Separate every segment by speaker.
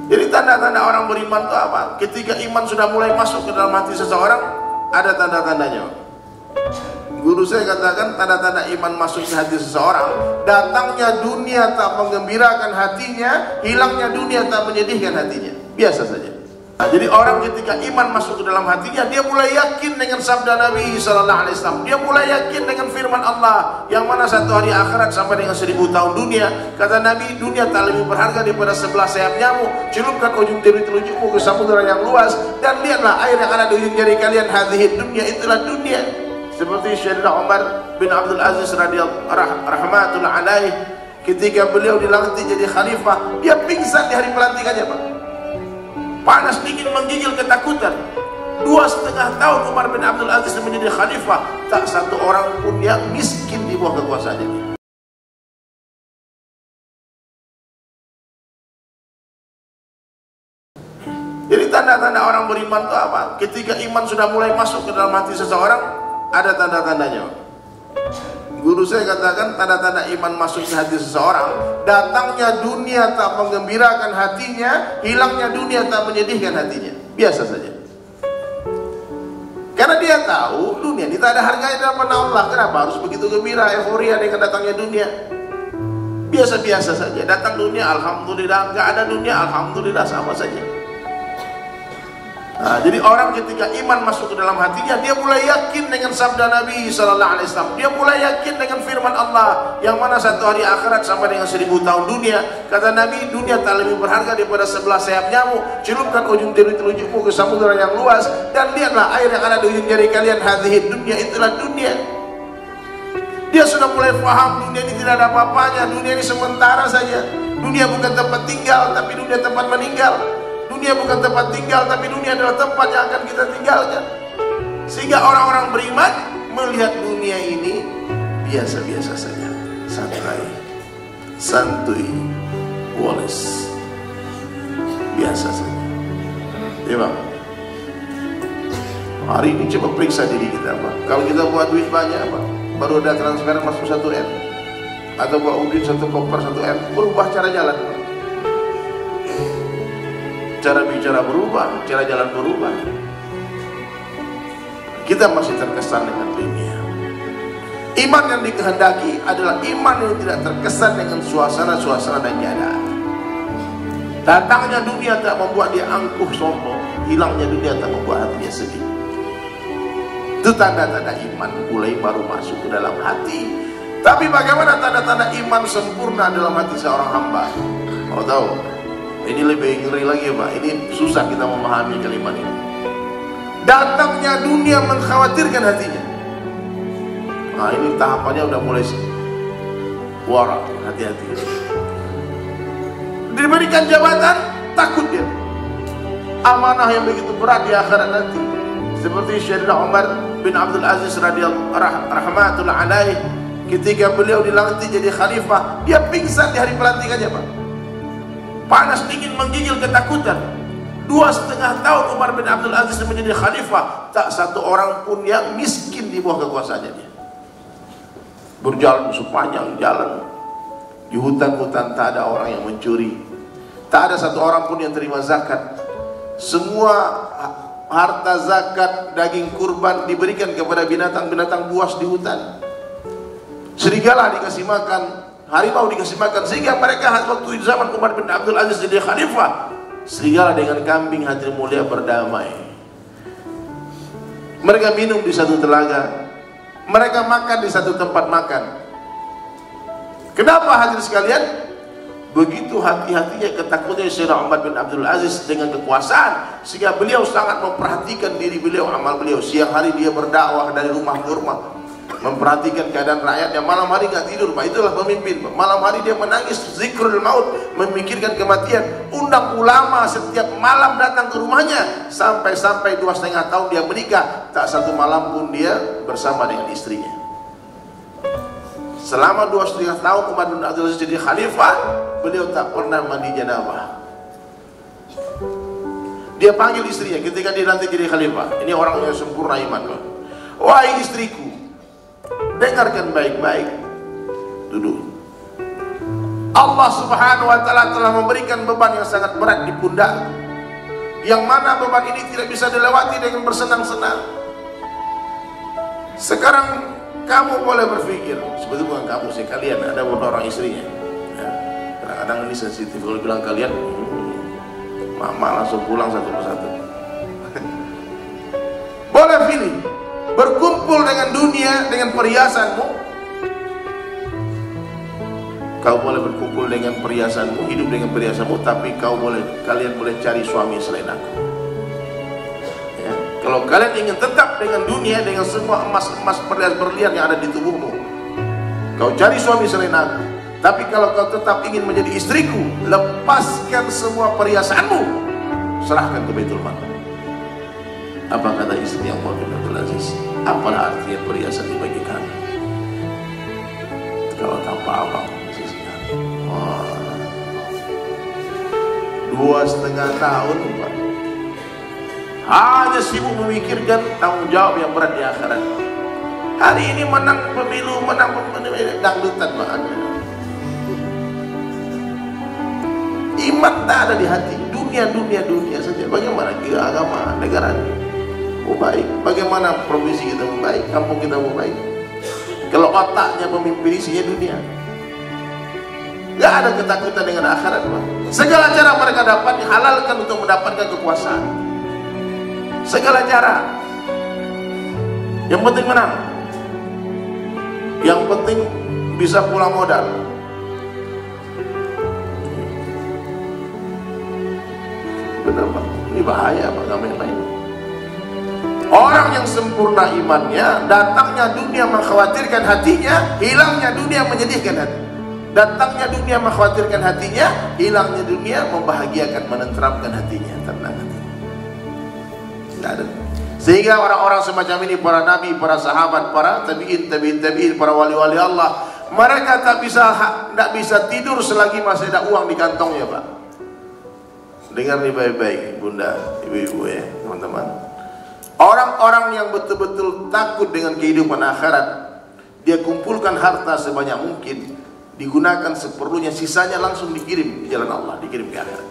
Speaker 1: Jadi tanda-tanda orang beriman itu apa? Ketika iman sudah mulai masuk ke dalam hati seseorang, ada tanda-tandanya. Guru saya katakan tanda-tanda iman masuk ke hati seseorang, datangnya dunia tak menggembirakan hatinya, hilangnya dunia tak menyedihkan hatinya. Biasa saja. Nah, jadi orang ketika iman masuk ke dalam hatinya, dia mulai yakin dengan sabda Nabi Sallallahu Alaihi Wasallam. Dia mulai yakin dengan firman Allah, yang mana satu hari akhirat sampai dengan 1000 tahun dunia. Kata Nabi, dunia tak lebih berharga daripada 11 sayap nyamuk. Celupkan ujung jari telunjukmu ke samudera yang luas, dan lihatlah air yang ada di ujung jari kalian. Hadhihi dunia, itulah dunia. Seperti Sayyidina Umar bin Abdul Aziz radhiyallahu alaih, ketika beliau dilantik jadi khalifah, dia pingsan di hari pelantikannya, Pak. Panas dingin menggigil ketakutan. 2,5 tahun Umar bin Abdul Aziz menjadi khalifah, tak satu orang pun yang miskin di bawah kekuasaannya. Jadi tanda-tanda orang beriman itu apa? Ketika iman sudah mulai masuk ke dalam hati seseorang, ada tanda-tandanya. Guru saya katakan tanda-tanda iman masuk ke hati seseorang, datangnya dunia tak menggembirakan hatinya, hilangnya dunia tak menyedihkan hatinya. Biasa saja. Karena dia tahu dunia ini tak ada harganya dalam hadapan Allah. Kenapa harus begitu gembira, euforia dengan datangnya dunia? Biasa-biasa saja. Datang dunia, alhamdulillah. Enggak ada dunia, alhamdulillah, sama saja. Nah, jadi orang ketika iman masuk ke dalam hatinya, dia mulai yakin dengan sabda Nabi Sallallahu Alaihi Wasallam. Dia mulai yakin dengan firman Allah, yang mana satu hari akhirat sampai dengan 1000 tahun dunia. Kata Nabi, dunia tak lebih berharga daripada 11 sayap nyamuk. Celupkan ujung jari telunjukmu ke samudera yang luas, dan lihatlah air yang ada di ujung jari kalian. Hadhihi dunia, itulah dunia. Dia sudah mulai paham dunia ini tidak ada apa-apanya. Dunia ini sementara saja. Dunia bukan tempat tinggal, tapi dunia tempat meninggal. Dunia bukan tempat tinggal, tapi dunia adalah tempat yang akan kita tinggalkan. Sehingga orang-orang beriman melihat dunia ini biasa-biasa saja, santai, santuy, woles, biasa saja. Ya Bang, hari ini coba periksa diri kita, Pak. Kalau kita buat duit banyak, Pak, baru ada transfer masuk 1M, atau buat udin 1 koper 1M, berubah cara jalan, Pak. Cara bicara berubah, cara jalan berubah. Kita masih terkesan dengan dunia. Iman yang dikehendaki adalah iman yang tidak terkesan dengan suasana-suasana dan keadaan. Datangnya dunia tak membuat dia angkuh sombong, hilangnya dunia tak membuat hatinya sedih. Itu tanda-tanda iman mulai baru masuk ke dalam hati. Tapi bagaimana tanda-tanda iman sempurna dalam hati seorang hamba? Mau tahu? Ini lebih ngeri lagi, Pak. Ini susah kita memahami kalimat ini. Datangnya dunia mengkhawatirkan hatinya. Nah, ini tahapannya udah mulai warak, hati-hati. Diberikan jabatan, takut dia. Amanah yang begitu berat di akhirat nanti. Seperti Sayyidina Umar bin Abdul Aziz radhiyallahu alaih, ketika beliau dilantik jadi khalifah, dia pingsan di hari pelantikannya, Pak. Panas dingin menggigil ketakutan. 2,5 tahun Umar bin Abdul Aziz menjadi khalifah, tak satu orang pun yang miskin di bawah kekuasaannya dia. Berjalan sepanjang jalan, di hutan-hutan tak ada orang yang mencuri, tak ada satu orang pun yang terima zakat. Semua harta zakat, daging kurban diberikan kepada binatang-binatang buas di hutan. Serigala dikasih makan, harimau dikasih makan, sehingga mereka waktu zaman Umar bin Abdul Aziz jadi khalifah, serigala dengan kambing hati mulia berdamai. Mereka minum di satu telaga, mereka makan di satu tempat makan. Kenapa hadirin sekalian? Begitu hati-hatinya ketakutannya Sayyidina Umar bin Abdul Aziz dengan kekuasaan, sehingga beliau sangat memperhatikan diri beliau, amal beliau. Siang hari dia berdakwah dari rumah ke rumah, memperhatikan keadaan rakyatnya. Malam hari gak tidur, Pak. Itulah pemimpin, Pak. Malam hari dia menangis, zikrul maut, memikirkan kematian. Undang ulama setiap malam datang ke rumahnya. Sampai-sampai 2,5 tahun dia menikah, tak satu malam pun dia bersama dengan istrinya. Selama 2,5 tahun Umar bin Abdul Aziz jadi khalifah, beliau tak pernah mandi janabah. Dia panggil istrinya ketika dia nanti jadi khalifah. Ini orang yang sempurna iman, Pak. Wahai istriku, dengarkan baik-baik. Duduk. Allah Subhanahu wa Ta'ala telah memberikan beban yang sangat berat di pundak, yang mana beban ini tidak bisa dilewati dengan bersenang-senang. Sekarang kamu boleh berpikir, sebetulnya bukan kamu sih, kalian, ada beberapa orang istrinya ya. Kadang-kadang ini sensitif, kalau bilang kalian, mama langsung pulang satu persatu. Boleh pilih, berkumpul dengan dunia, dengan perhiasanmu. Kau boleh berkumpul dengan perhiasanmu, hidup dengan perhiasanmu, tapi kalian boleh cari suami selain aku. Ya. Kalau kalian ingin tetap dengan dunia, dengan semua emas-emas berlian yang ada di tubuhmu, kau cari suami selain aku. Tapi kalau kau tetap ingin menjadi istriku, lepaskan semua perhiasanmu, serahkan ke Baitul Mal. Apa kata istri yang mau Abdul Aziz? Apalah artinya perhiasan bagi kami kalau tanpa abang? 2,5 tahun Pak, hanya sibuk memikirkan tanggung jawab yang berat di akhirat. Hari ini menang pemilu, menang dangdutan Pak. Iman tak ada di hati, dunia saja. Bagaimana kira agama negara ini mau baik? Bagaimana provinsi kita mau baik? Kampung kita mau baik? Kalau otaknya pemimpin isinya dunia, gak ada ketakutan dengan akhirat Pak. Segala cara mereka dapat dihalalkan untuk mendapatkan kekuasaan. Segala cara. Yang penting menang. Yang penting bisa pulang modal. Benar Pak, ini bahaya Pak, gak main-main. Orang yang sempurna imannya, datangnya dunia mengkhawatirkan hatinya, hilangnya dunia menyedihkan hati. Datangnya dunia mengkhawatirkan hatinya, hilangnya dunia membahagiakan, menenteramkan hatinya, tenang hatinya. Tidak ada. Sehingga orang-orang semacam ini, para nabi, para sahabat, para tabi'in, para wali-wali Allah, mereka tak bisa tidur selagi masih ada uang di kantongnya Pak. Dengar nih baik-baik bunda, ibu-ibu ya teman-teman. Orang-orang yang betul-betul takut dengan kehidupan akhirat, dia kumpulkan harta sebanyak mungkin, digunakan seperlunya, sisanya langsung dikirim di jalan Allah, dikirim ke akhirat.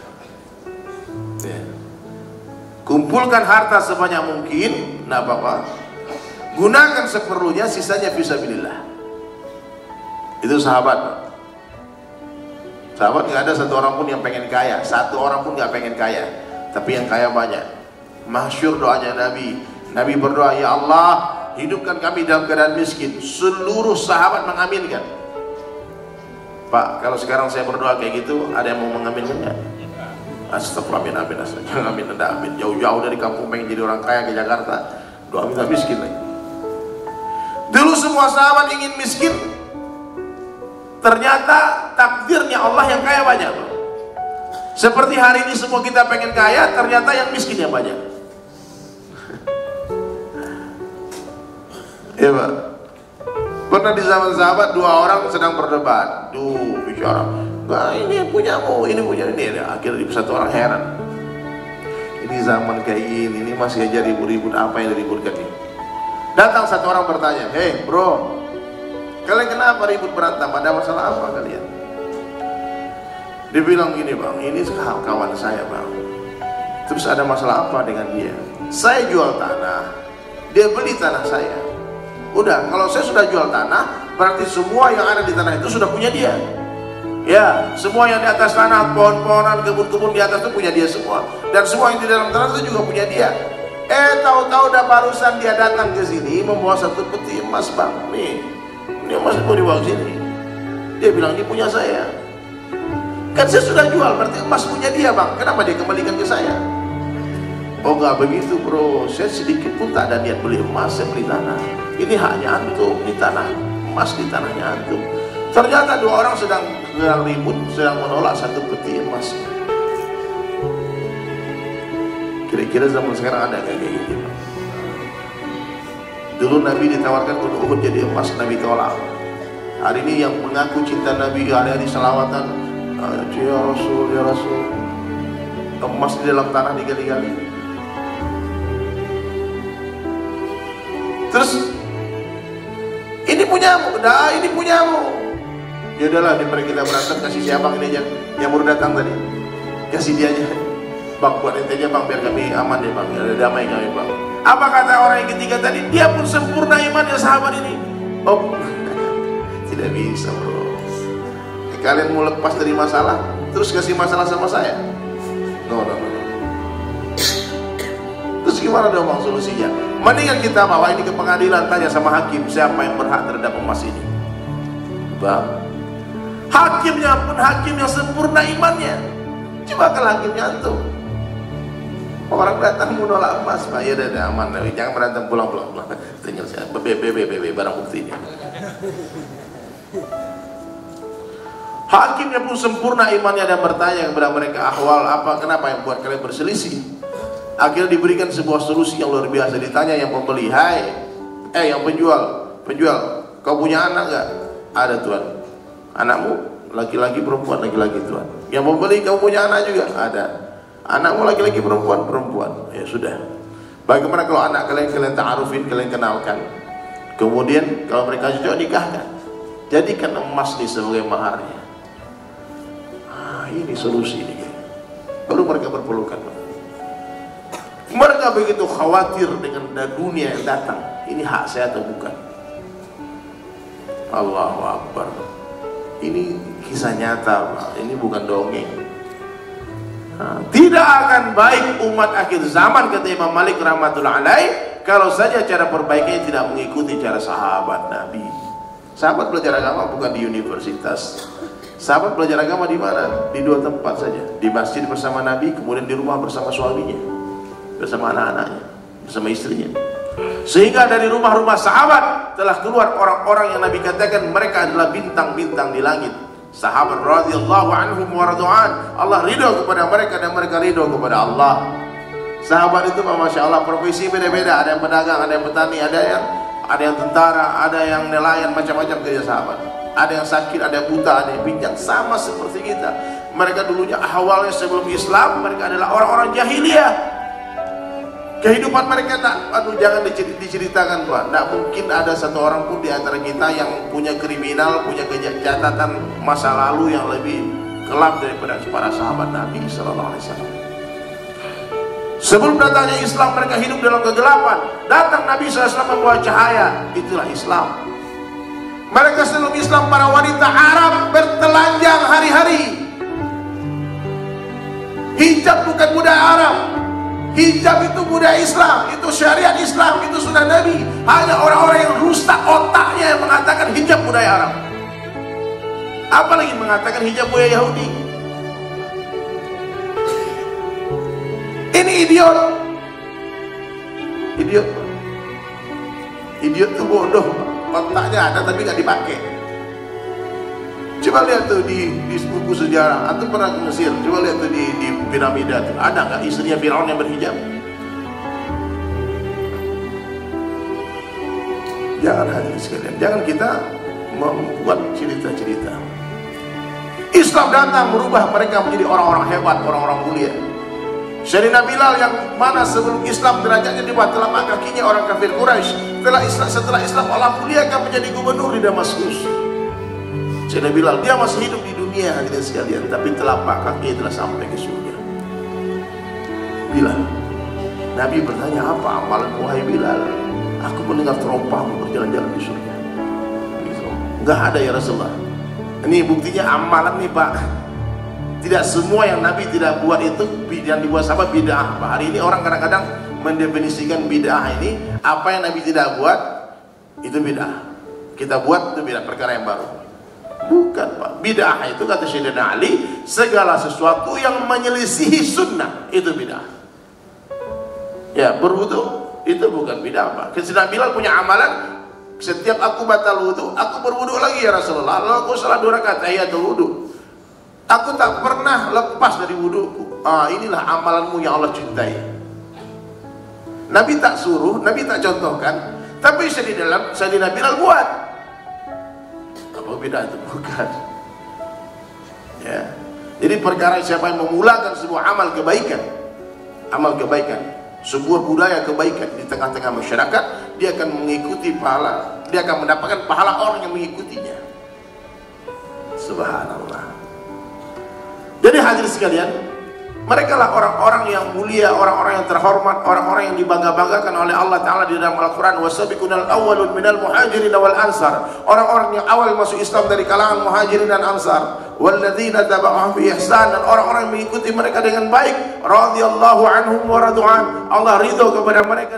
Speaker 1: Ya. Kumpulkan harta sebanyak mungkin, nah Bapak, gunakan seperlunya, sisanya fisabilillah. Itu sahabat Pak. Sahabat nggak ada satu orang pun yang pengen kaya, satu orang pun nggak pengen kaya, tapi yang kaya banyak. Masyhur doanya Nabi. Nabi berdoa, ya Allah, hidupkan kami dalam keadaan miskin. Seluruh sahabat mengaminkan. Pak, kalau sekarang saya berdoa kayak gitu, ada yang mau mengaminkannya? Astagfirullah, amin, amin, amin. Jauh-jauh dari kampung pengen jadi orang kaya ke Jakarta, doa minta miskin lagi. Dulu semua sahabat ingin miskin, ternyata takdirnya Allah yang kaya banyak. Seperti hari ini semua kita pengen kaya, ternyata yang miskin yang banyak. Iya Pak. Pernah di zaman sahabat, dua orang sedang berdebat, bicara, nah ini punyamu, ini punya ini. Akhirnya satu orang heran, ini zaman kayak ini masih aja ribut-ribut, apa yang diributkan ini? Datang satu orang bertanya, hei bro, kalian kenapa ribut berantem? Ada masalah apa kalian? Dia bilang gini bang, ini kawan saya bang. Terus ada masalah apa dengan dia? Saya jual tanah, dia beli tanah saya. Udah, kalau saya sudah jual tanah, berarti semua yang ada di tanah itu sudah punya dia. Ya, semua yang di atas tanah, pohon-pohonan, kebun-kebun di atas itu punya dia semua. Dan semua yang di dalam tanah itu juga punya dia. Tahu-tahu udah barusan dia datang ke sini membawa satu peti emas bang. Nih, ini emas itu dibawa ke sini. Dia bilang ini punya saya. Kan saya sudah jual, berarti emas punya dia bang. Kenapa dia kembalikan ke saya? Oh nggak begitu bro, saya sedikit pun tak ada niat beli emas, saya beli tanah. Ini haknya antum, ini tanah emas di tanahnya antum. Ternyata dua orang sedang ribut, sedang menolak satu peti emas. Kira-kira zaman sekarang ada kayak gini Pak? Dulu Nabi ditawarkan untuk Uhud jadi emas, Nabi tolak. Hari ini yang mengaku cinta Nabi, hari-hari selawatan, ya Rasul, ya Rasul, emas di dalam tanah digali-gali. Terus ini punyamu, ini punyamu. Ya udahlah, daripada kita berantem kasih si abang ini aja yang baru datang tadi, kasih dia aja. Bang, buat ente aja bang, biar kami aman ya bang, ada damai kami bang. Apa kata orang yang ketiga tadi? Dia pun sempurna imannya sahabat ini. Oh, tidak bisa bro. Kalian mau lepas dari masalah, terus kasih masalah sama saya? No. Terus gimana dong bang solusinya? Mendingan kita bawa ini ke pengadilan, tanya sama hakim siapa yang berhak terhadap emas ini. Bang, hakimnya pun hakim yang sempurna imannya. Coba kalau hakimnya antum, orang datang mau nolak emas, Pak, ya udah aman, jangan berantem, pulang. Tinggal saya BB barang bukti ini. Hakimnya pun sempurna imannya dan bertanya kepada mereka, ahwal apa, kenapa yang buat kalian berselisih? Akhirnya diberikan sebuah solusi yang luar biasa. Ditanya yang pembeli, yang penjual, kau punya anak nggak? Ada tuan. Anakmu laki-laki perempuan? Laki-laki tuan. Yang pembeli, kau punya anak juga? Ada. Anakmu laki-laki perempuan? Ya sudah. Bagaimana kalau anak kalian ta'arufin, kalian kenalkan. Kemudian kalau mereka cocok nikahkan. Jadikan emas ini sebagai maharnya. Ini solusi ini. Baru mereka berpelukan. Mereka begitu khawatir dengan dunia yang datang. Ini hak saya atau bukan? Allahu Akbar. Ini kisah nyata, Pak. Ini bukan dongeng. Tidak akan baik umat akhir zaman, kata Imam Malik rahmatullahi alaih, kalau saja cara perbaikannya tidak mengikuti cara sahabat Nabi. Sahabat belajar agama bukan di universitas. Sahabat belajar agama di mana? Di dua tempat saja. Di masjid bersama Nabi, kemudian di rumah bersama suaminya, bersama anak-anaknya, bersama istrinya. Sehingga dari rumah-rumah sahabat telah keluar orang-orang yang Nabi katakan mereka adalah bintang-bintang di langit. Sahabat radhiyallahu anhum wa radu'an, Allah ridho kepada mereka dan mereka ridho kepada Allah. Sahabat itu masya Allah profesi beda-beda, ada yang pedagang, ada yang petani, ada yang tentara, ada yang nelayan, macam-macam kerja sahabat. Ada yang sakit, ada yang buta, ada yang pincang, sama seperti kita. Mereka dulunya awalnya sebelum Islam, mereka adalah orang-orang jahiliyah. Kehidupan mereka jangan diceritakan Pak. Tidak mungkin ada satu orang pun di antara kita yang punya kriminal, punya catatan masa lalu yang lebih kelam daripada para sahabat Nabi Sallallahu Alaihi Wasallam. Sebelum datangnya Islam mereka hidup dalam kegelapan. Datang Nabi SAW membawa cahaya. Itulah Islam. Mereka sebelum Islam para wanita Arab bertelanjang hari-hari. Hijab bukan budaya Arab. Hijab itu budaya Islam, itu syariat Islam, itu sunnah Nabi. Hanya orang-orang yang rusak otaknya yang mengatakan hijab budaya Arab. Apalagi mengatakan hijab budaya Yahudi. Ini idiot. Idiot itu bodoh. Otaknya ada tapi nggak dipakai. Coba lihat tuh di buku sejarah. Antum pernah ke Mesir? Coba lihat tuh di piramida tuh. Ada nggak istrinya Firaun yang berhijab? Jangan hadirin sekalian. Jangan kita membuat cerita-cerita. Islam datang merubah mereka menjadi orang-orang hebat, orang-orang mulia. Sayyidina Bilal yang mana sebelum Islam derajatnya di bawah telapak kakinya orang kafir Quraisy. Setelah Islam Allah muliakan menjadi gubernur di Damaskus. Sayyidina Bilal, dia masih hidup di dunia hadirin sekalian, tapi telapak kaki telah sampai ke surga. Bilal, Nabi bertanya, apa amalanmu wahai Bilal? Aku mendengar terompahmu berjalan-jalan di surga. Enggak ada ya Rasulullah. Ini buktinya amalan nih Pak. Tidak semua yang Nabi tidak buat itu yang dibuat sahabat bid'ah. Hari ini orang kadang-kadang mendefinisikan bid'ah ini, apa yang Nabi tidak buat itu bid'ah. Kita buat itu bid'ah, perkara yang baru. Bukan Pak, bid'ah itu kata Sayyidina Ali, segala sesuatu yang menyelisihi sunnah itu bid'ah. Ya, berwudu itu bukan bid'ah Pak. Sayyidina Bilal punya amalan, setiap aku batal wudu, aku berwudu lagi ya Rasulullah. Kalau aku salah 2 rakaat tahiyatul wudu, aku tak pernah lepas dari wuduku. Inilah amalanmu yang Allah cintai. Nabi tak suruh, Nabi tak contohkan, tapi Sayyidina Bilal buat. Apa beda itu? Bukan. Ya. Jadi perkara siapa yang memulakan sebuah amal kebaikan, sebuah budaya kebaikan di tengah-tengah masyarakat, dia akan mengikuti pahala, dia akan mendapatkan pahala orang yang mengikutinya. Subhanallah. Jadi hadirin sekalian, mereka lah orang-orang yang mulia, orang-orang yang terhormat, orang-orang yang dibangga-banggakan oleh Allah Ta'ala di dalam Al-Quran. Wasabiqunal awwalun minal muhajirin wal ansar. Orang-orang yang awal masuk Islam dari kalangan muhajirin dan ansar. Walladzina taba'ahum bi ihsan, dan orang-orang yang mengikuti mereka dengan baik. Radhiyallahu anhum wa radu'an. Allah ridho kepada mereka